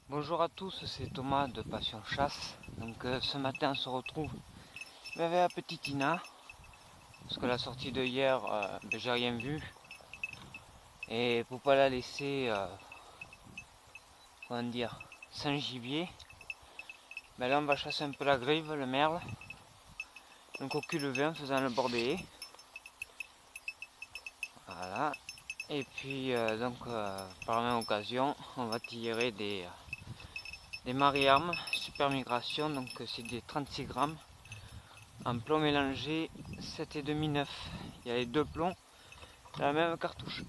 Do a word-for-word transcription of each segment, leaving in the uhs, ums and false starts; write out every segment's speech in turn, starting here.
Bonjour à tous, c'est Thomas de Passion Chasse. Donc euh, ce matin on se retrouve avec la petite Ina. Parce que la sortie de hier, euh, ben, j'ai rien vu. Et pour pas la laisser, euh, comment dire, sans gibier, ben là on va chasser un peu la grive, le merle. Donc au cul levé en faisant le bord des haies. Voilà. Et puis euh, donc euh, par la même occasion, on va tirer des, euh, des Marie-Armes Super Migration. Donc c'est des trente-six grammes. En plomb mélangé sept et demi neuf. Il y a les deux plombs dans la même cartouche.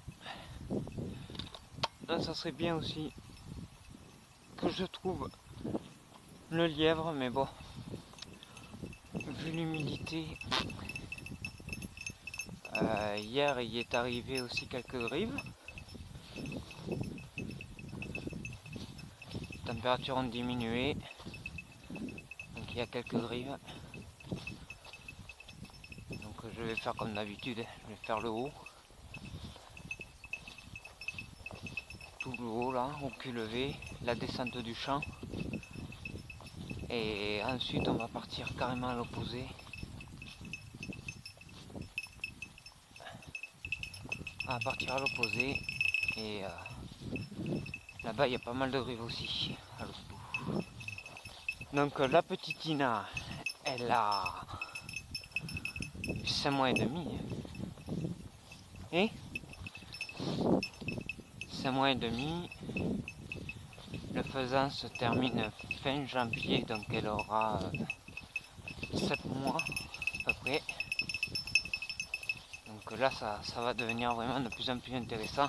Là ça serait bien aussi que je trouve le lièvre, mais bon, vu l'humidité, euh, hier il est arrivé aussi quelques grives. Les températures ont diminué, donc il y a quelques grives. Donc je vais faire comme d'habitude, je vais faire le haut. Tout le haut là, au cul levé, la descente du champ. Et ensuite on va partir carrément à l'opposé. On va partir à l'opposé et euh, là-bas il y a pas mal de grives aussi à l'autre bout. Donc la petite Ina, elle a cinq mois et demi. Et cinq mois et demi. Le faisan se termine fin janvier, donc elle aura euh, sept mois à peu près. Donc là ça, ça va devenir vraiment de plus en plus intéressant.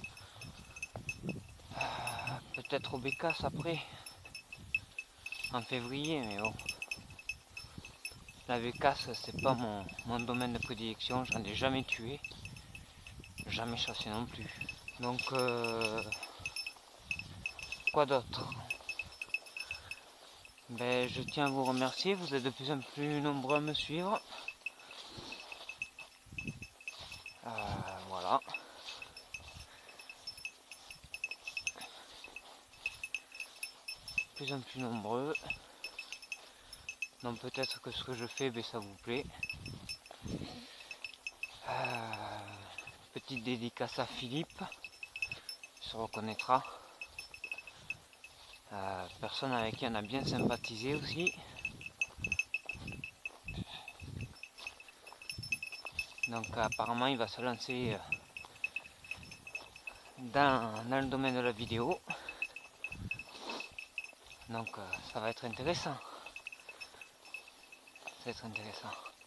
Euh, Peut-être au Bécasse après, en février, mais bon. La Bécasse c'est pas mon, mon domaine de prédilection, j'en ai jamais tué, jamais chassé non plus. Donc euh, quoi d'autre? Ben, je tiens à vous remercier, vous êtes de plus en plus nombreux à me suivre. Euh, voilà. De plus en plus nombreux. Donc peut-être que ce que je fais, ben, ça vous plaît. Euh, petite dédicace à Philippe, il se reconnaîtra. Euh, personne avec qui on a bien sympathisé aussi. Donc apparemment il va se lancer dans, dans le domaine de la vidéo. Donc euh, ça va être intéressant. Ça va être intéressant.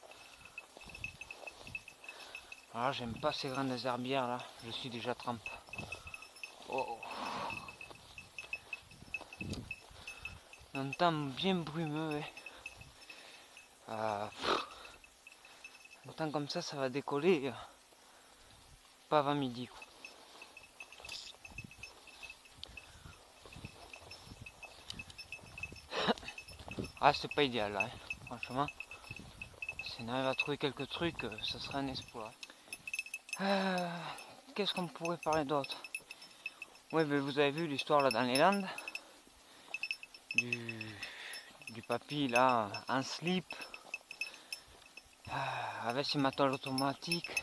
Alors j'aime pas ces grandes herbières là, je suis déjà trempe. Oh. Un temps bien brumeux. Euh, un temps comme ça, ça va décoller. Pas avant midi. Quoi. Ah, c'est pas idéal là, hein. Franchement. Si on arrive à trouver quelques trucs, ça serait un exploit. Euh, Qu'est-ce qu'on pourrait parler d'autre? Oui, mais vous avez vu l'histoire là dans les Landes du, du papy là en slip avec ses matons automatiques,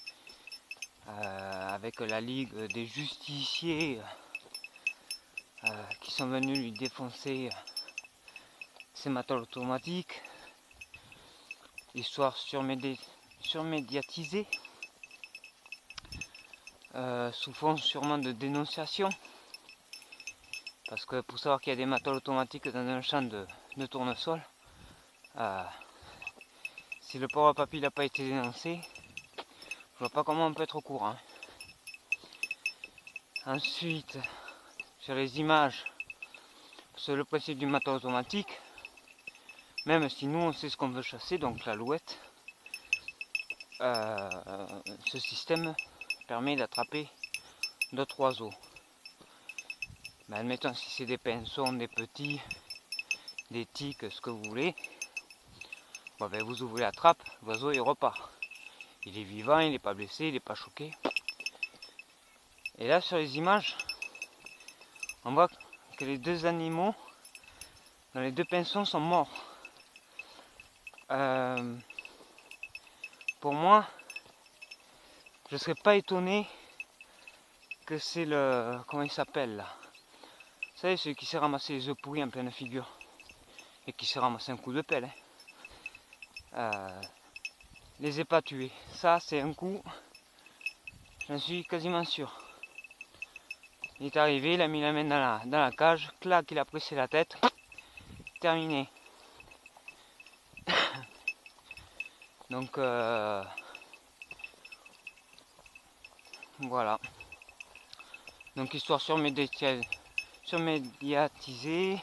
euh, avec la ligue des justiciers euh, qui sont venus lui défoncer ses matons automatiques. Histoire surmédi surmédiatisée, euh, sous fond sûrement de dénonciation. Parce que pour savoir qu'il y a des matons automatiques dans un champ de, de tournesol, euh, si le pauvre papy n'a pas été dénoncé, je vois pas comment on peut être au courant. Ensuite, sur les images, sur le principe du maton automatique, même si nous on sait ce qu'on veut chasser, donc l'alouette, euh, ce système permet d'attraper d'autres oiseaux. Ben, admettons si c'est des pinsons, des petits, des tiques, ce que vous voulez, bon, ben, vous ouvrez la trappe, l'oiseau il repart. Il est vivant, il n'est pas blessé, il n'est pas choqué. Et là sur les images, on voit que les deux animaux dans les deux pinsons sont morts. Euh, pour moi, je ne serais pas étonné que c'est le... comment il s'appelle là? Vous savez, celui qui s'est ramassé les œufs pourris en pleine figure et qui s'est ramassé un coup de pelle. Hein. Euh, les ai pas tués. Ça, c'est un coup, j'en suis quasiment sûr. Il est arrivé, il a mis la main dans la, dans la cage, clac, il a pressé la tête, terminé. Donc, euh, voilà. Donc, histoire surmédiatisée. surmédiatisée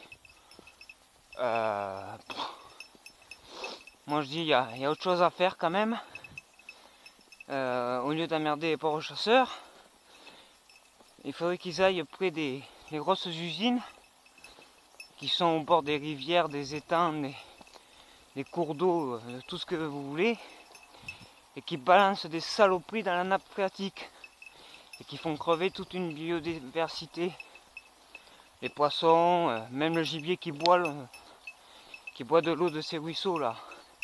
euh, moi, je dis, il y, y a autre chose à faire quand même. Euh, au lieu d'emmerder les pauvres chasseurs, il faudrait qu'ils aillent près des, des grosses usines qui sont au bord des rivières, des étangs, des, des cours d'eau, euh, tout ce que vous voulez, et qui balancent des saloperies dans la nappe phréatique et qui font crever toute une biodiversité. Les poissons, euh, même le gibier qui boit, le, qui boit de l'eau de ces ruisseaux là.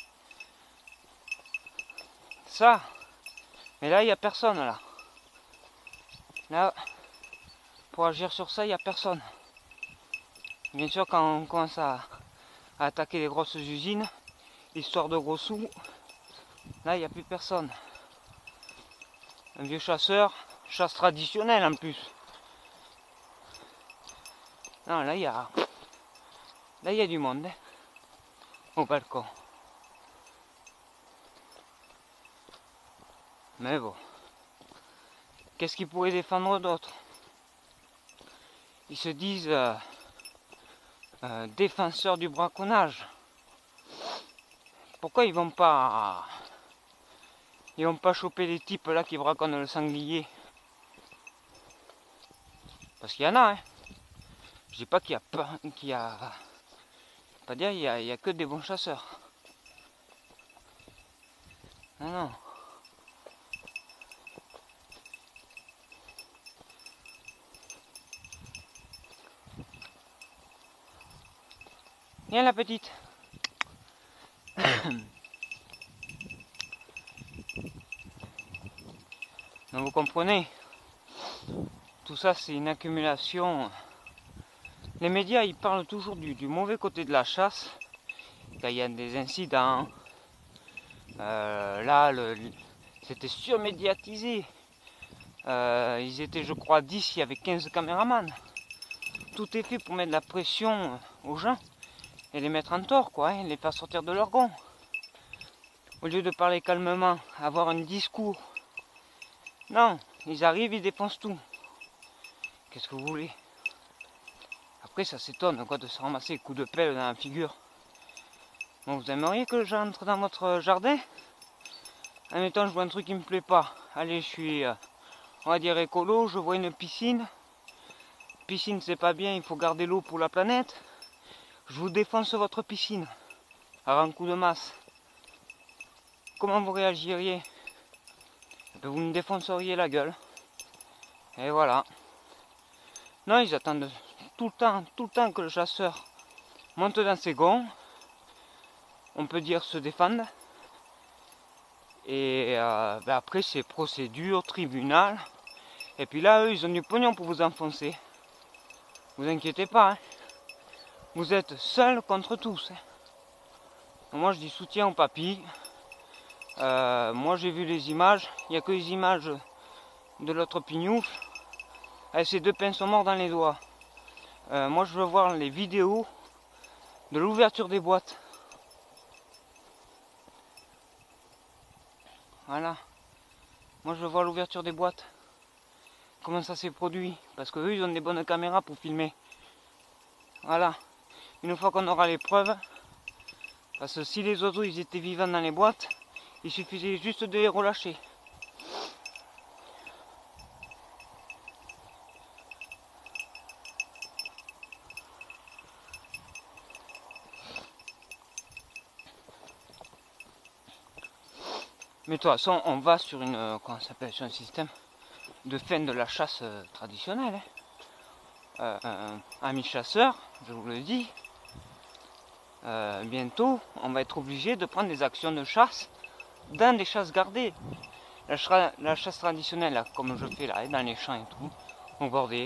Ça, mais là il n'y a personne là. Là, pour agir sur ça, il n'y a personne. Bien sûr, quand on commence à, à attaquer les grosses usines, histoire de gros sous, là il n'y a plus personne. Un vieux chasseur, chasse traditionnelle en plus. Non, là il y a, là il y a du monde hein, au balcon. Mais bon, qu'est-ce qu'ils pourraient défendre d'autre? Ils se disent euh, euh, défenseurs du braconnage. Pourquoi ils vont pas ils vont pas choper les types là qui braconnent le sanglier? Parce qu'il y en a, hein. Je dis pas qu'il y a pas, qu'il y a pas dire il y a, il y a que des bons chasseurs. Non non. Viens la petite. Donc vous comprenez, tout ça c'est une accumulation. Les médias ils parlent toujours du, du mauvais côté de la chasse, quand il y a des incidents. Euh, là le, c'était surmédiatisé. Euh, ils étaient je crois dix, il y avait quinze caméramans. Tout est fait pour mettre de la pression aux gens et les mettre en tort quoi, hein, les faire sortir de leur gond. Au lieu de parler calmement, avoir un discours. Non, ils arrivent, ils défoncent tout. Qu'est-ce que vous voulez? Après, ça s'étonne quoi de se ramasser coup de pelle dans la figure. Bon, vous aimeriez que j'entre dans votre jardin? Admettons, je vois un truc qui me plaît pas. Allez, je suis, euh, on va dire écolo, je vois une piscine. Piscine, c'est pas bien, il faut garder l'eau pour la planète. Je vous défonce votre piscine. À un coup de masse. Comment vous réagiriez? Vous me défonceriez la gueule. Et voilà. Non, ils attendent tout le temps, tout le temps que le chasseur monte dans ses gonds. On peut dire se défendre. Et euh, ben après, c'est procédure, tribunal. Et puis là, eux, ils ont du pognon pour vous enfoncer. Vous inquiétez pas. Hein. Vous êtes seul contre tous. Hein. Moi, je dis soutien au papy. Euh, moi, j'ai vu les images. Il n'y a que les images de l'autre pignouf. Avec ses deux pinceaux morts dans les doigts. Euh, moi, je veux voir les vidéos de l'ouverture des boîtes. Voilà. Moi, je veux voir l'ouverture des boîtes. Comment ça s'est produit. Parce que eux, ils ont des bonnes caméras pour filmer. Voilà. Une fois qu'on aura les preuves. Parce que si les oiseaux, ils étaient vivants dans les boîtes, il suffisait juste de les relâcher. Mais de toute façon, on va sur une, comment ça s'appelle, sur un système de fin de la chasse traditionnelle. Hein. euh, euh, amis chasseurs, je vous le dis, euh, bientôt on va être obligé de prendre des actions de chasse dans des chasses gardées. La, cha la chasse traditionnelle, là, comme je fais là, dans les champs et tout, au bordé,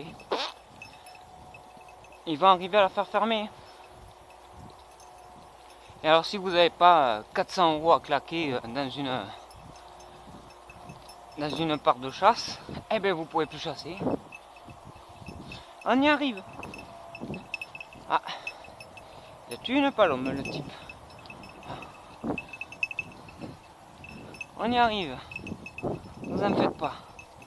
ils vont arriver à la faire fermer. Et alors si vous n'avez pas quatre cents euros à claquer dans une dans une part de chasse, eh bien vous ne pourrez plus chasser. On y arrive. Ah, il a tué une palombe le type. On y arrive. Vous en faites pas.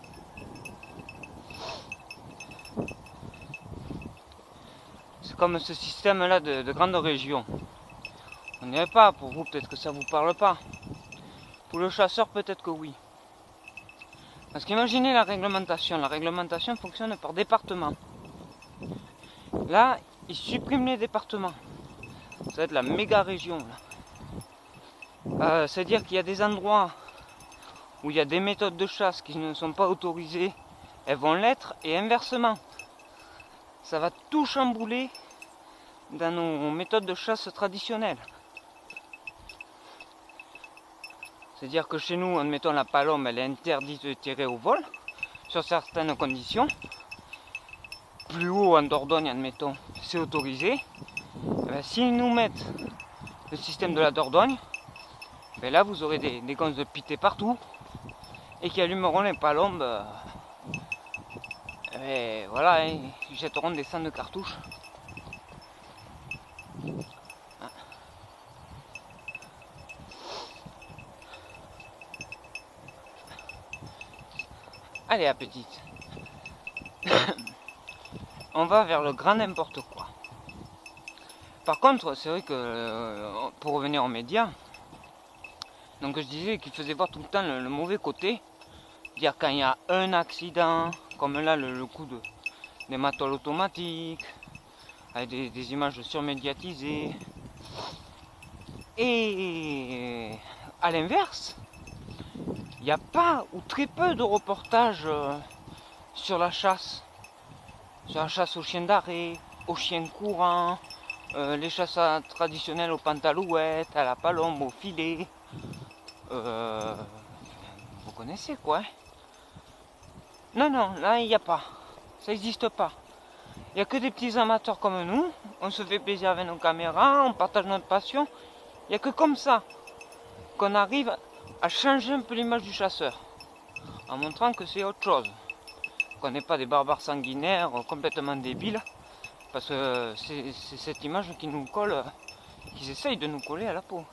C'est comme ce système là de, de grandes régions. On n'y est pas, pour vous peut-être que ça vous parle pas. Pour le chasseur peut-être que oui. Parce qu'imaginez la réglementation. La réglementation fonctionne par département. Là, ils suppriment les départements. Ça va être la méga région. Euh, C'est-à-dire qu'il y a des endroits où il y a des méthodes de chasse qui ne sont pas autorisées. Elles vont l'être et inversement. Ça va tout chambouler dans nos méthodes de chasse traditionnelles. C'est-à-dire que chez nous, admettons la palombe, elle est interdite de tirer au vol, sur certaines conditions. Plus haut en Dordogne, admettons, c'est autorisé. Et bien, s'ils nous mettent le système de la Dordogne, ben là vous aurez des, des gonzes de pité partout et qui allumeront les palombes. Euh, et voilà, hein, ils jetteront des cents de cartouches. Allez, à petite. On va vers le grand n'importe quoi. Par contre, c'est vrai que euh, pour revenir aux médias, donc je disais qu'ils faisaient voir tout le temps le, le mauvais côté. Dire quand il y a un accident, comme là le, le coup de, des matoles automatiques, avec des, des images surmédiatisées. Et à l'inverse, il n'y a pas ou très peu de reportages euh, sur la chasse. Sur la chasse aux chiens d'arrêt, aux chiens courants, euh, les chasses traditionnelles aux pantalouettes, à la palombe, au filet. Euh, vous connaissez quoi hein? Non, non, là il n'y a pas. Ça n'existe pas. Il n'y a que des petits amateurs comme nous. On se fait plaisir avec nos caméras, on partage notre passion. Il n'y a que comme ça qu'on arrive à changer un peu l'image du chasseur. En montrant que c'est autre chose. Qu'on n'est pas des barbares sanguinaires complètement débiles. Parce que c'est cette image qui nous colle, qu'ils essayent de nous coller à la peau.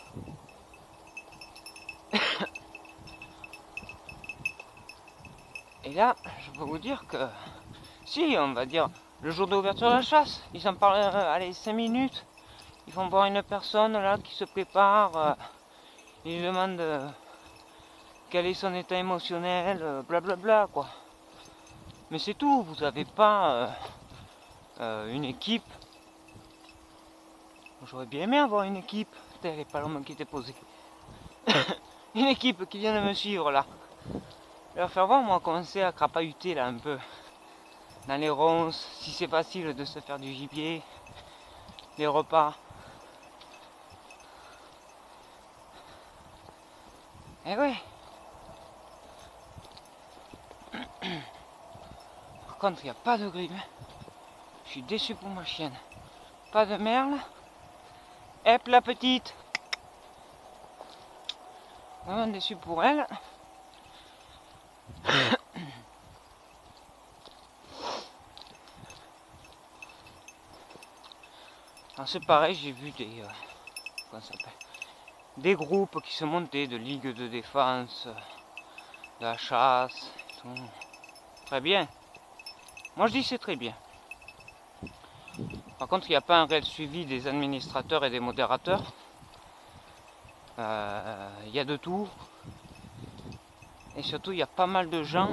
Et là, je peux vous dire que si, on va dire, le jour d'ouverture de la chasse, ils en parlent, euh, allez, cinq minutes, ils font voir une personne là qui se prépare, euh, ils demandent euh, quel est son état émotionnel, euh, blablabla quoi. Mais c'est tout, vous n'avez pas euh, euh, une équipe. J'aurais bien aimé avoir une équipe, putain, les palombes qui étaient posées. Une équipe qui vient de me suivre là. Je vais leur faire voir, moi, commencer à crapahuter là un peu. Dans les ronces, si c'est facile de se faire du gibier, les repas. Eh ouais. Par contre, il n'y a pas de grille. Je suis déçu pour ma chienne. Pas de merle. Hep la petite. Vraiment déçu pour elle. Alors c'est pareil, j'ai vu des, euh, comment ça s'appelle, des groupes qui se montaient de ligues de défense, euh, de la chasse, tout. Très bien. Moi je dis c'est très bien. Par contre il n'y a pas un réel suivi des administrateurs et des modérateurs. Euh, il y a de tout. Et surtout il y a pas mal de gens,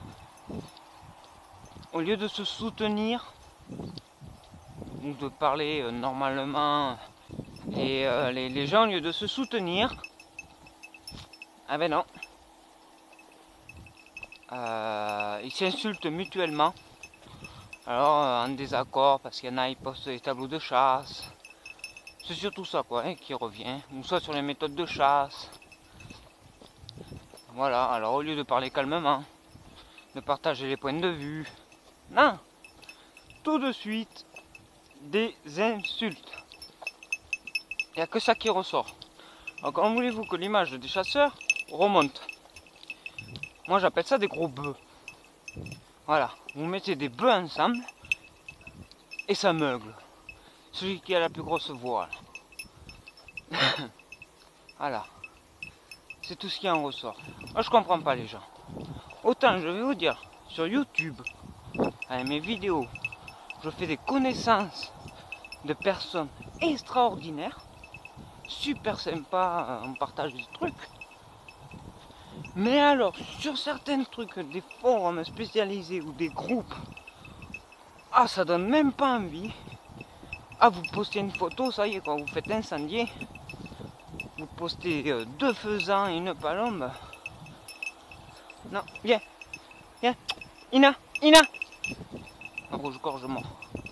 au lieu de se soutenir, ou de parler euh, normalement, et euh, les, les gens au lieu de se soutenir, ah ben non, euh, ils s'insultent mutuellement, Alors euh, en désaccord parce qu'il y en a, ils postent des tableaux de chasse. C'est surtout ça quoi hein, qui revient. Ou soit sur les méthodes de chasse. Voilà, alors au lieu de parler calmement, de partager les points de vue, non, tout de suite des insultes. Il n'y a que ça qui ressort. Alors comment voulez-vous que l'image des chasseurs remonte? Moi j'appelle ça des gros bœufs. Voilà, vous mettez des bœufs ensemble et ça meugle. Celui qui a la plus grosse voix. Voilà, c'est tout ce qui en ressort. Moi je comprends pas les gens. Autant je vais vous dire, sur YouTube, avec mes vidéos, je fais des connaissances de personnes extraordinaires, super sympas, on partage des trucs. Mais alors, sur certains trucs, des forums spécialisés ou des groupes, ah, ça donne même pas envie. Ah, vous postez une photo, ça y est, quoi, vous faites incendier. Vous postez euh, deux faisans et une palombe. Non, viens, viens, Ina, Ina. Un rouge-gorge mort.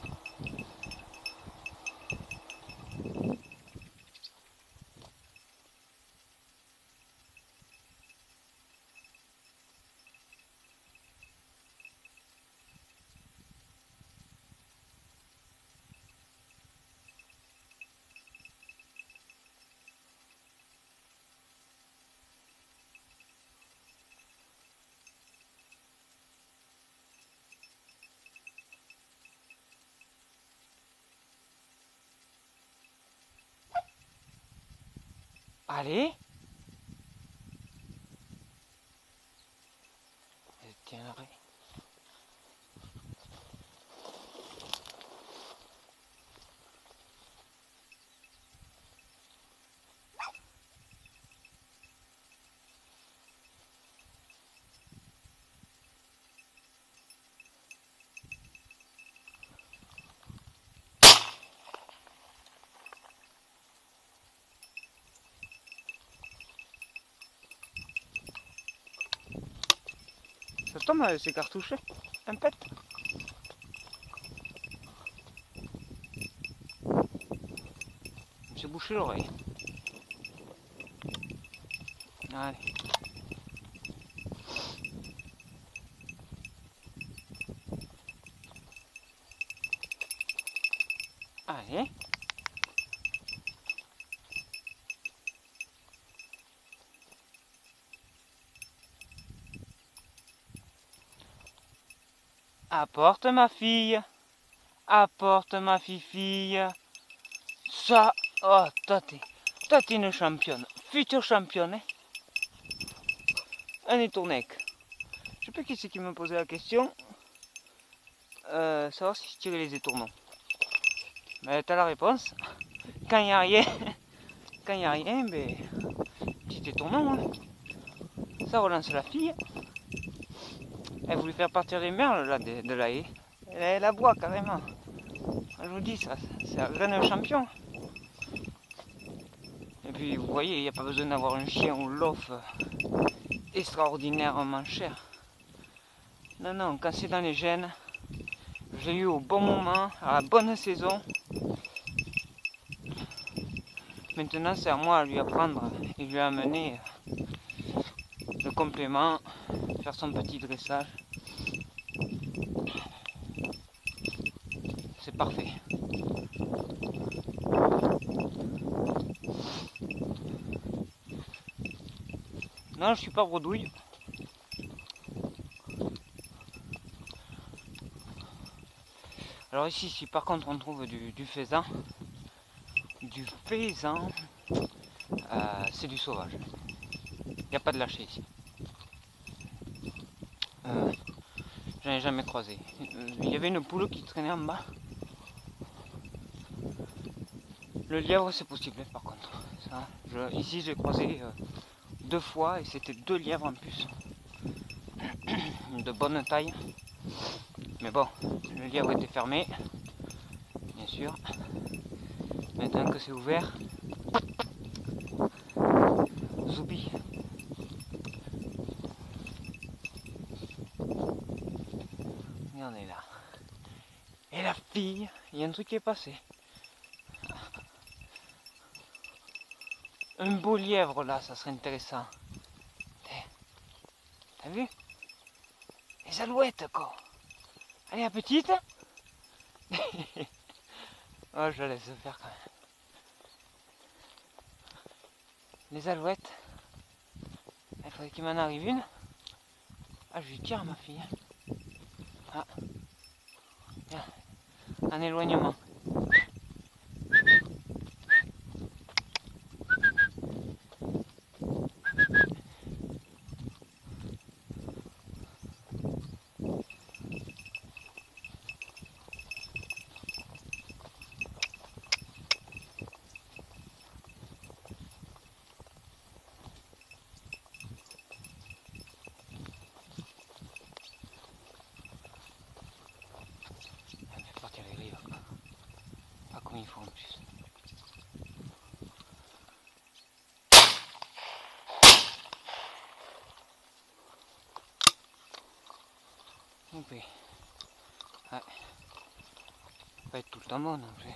Allez. Tiens, l'arrêt. Ça tombe avec ces cartouches. Un pet. J'ai bouché l'oreille. Allez. Allez. Apporte ma fille. Apporte ma fille. Ça. Oh, toi t'es. Toi t'es une championne. Future championne. Hein. Un étournec. Je sais pas qui c'est qui me posait la question. Euh, savoir si je tirais les étournants. Mais t'as la réponse. Quand il n'y a rien. Quand il n'y a rien, ben. Petit étournant. Hein. Ça relance la fille. Elle voulait faire partir les merles là, de, de la haie. Elle la boit carrément. Je vous dis, ça, c'est un grain champion. Et puis vous voyez, il n'y a pas besoin d'avoir un chien ou l'off extraordinairement cher. Non, non, quand c'est dans les gènes, je l'ai eu au bon moment, à la bonne saison. Maintenant, c'est à moi à lui apprendre et lui amener le complément, faire son petit dressage. C'est parfait. Non, je suis pas bredouille. Alors ici, si par contre on trouve du, du faisan, du faisan, euh, c'est du sauvage. Il n'y a pas de lâcher ici. Euh, J'en ai jamais croisé. Il y avait une poule qui traînait en bas. Le lièvre c'est possible par contre. Ça, je, ici j'ai croisé euh, deux fois et c'était deux lièvres en plus. De bonne taille. Mais bon, le lièvre était fermé. Bien sûr. Maintenant que c'est ouvert. Zoubi. Et on est là. fille, il y a un truc qui est passé. Un beau lièvre là, ça serait intéressant. T'as vu? Les alouettes quoi. Allez, la petite. Oh, je la laisse faire quand même. Les alouettes. Il faudrait qu'il m'en arrive une. Ah, je lui tire à ma fille. Ah. Bien. En éloignement. Il faut en plus. Ok. Ouais. Pas être tout le temps bon non plus.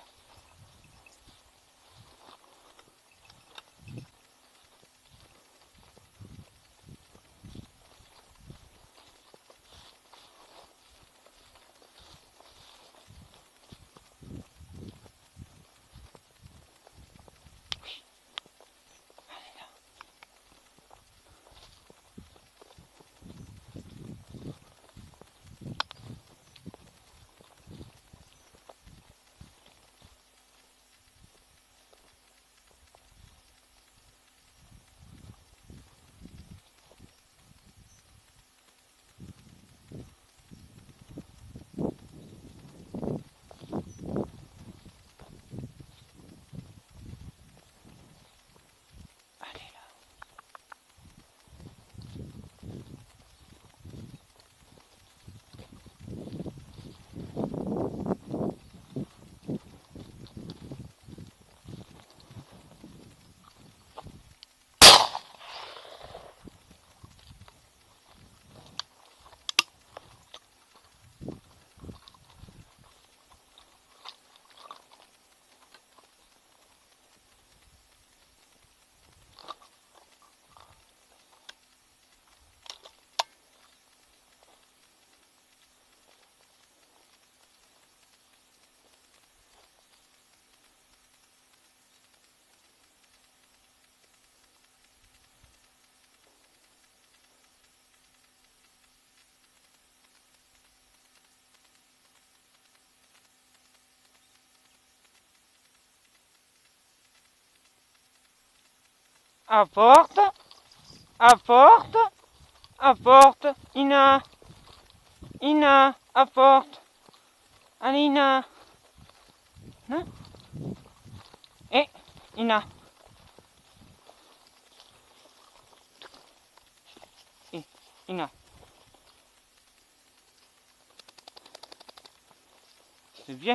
Apporte, apporte, apporte, Ina, Ina, apporte, allez Ina, non? Eh, Ina, eh, Ina, c'est bien,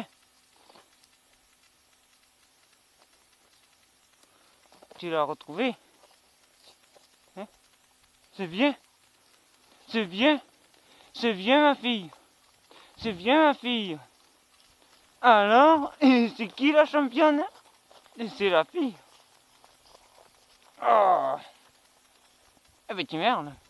tu l'as retrouvé, hein? C'est bien, c'est bien, c'est bien ma fille, c'est bien ma fille. Alors, c'est qui la championne? C'est la fille. Oh. Eh ben tu merdes.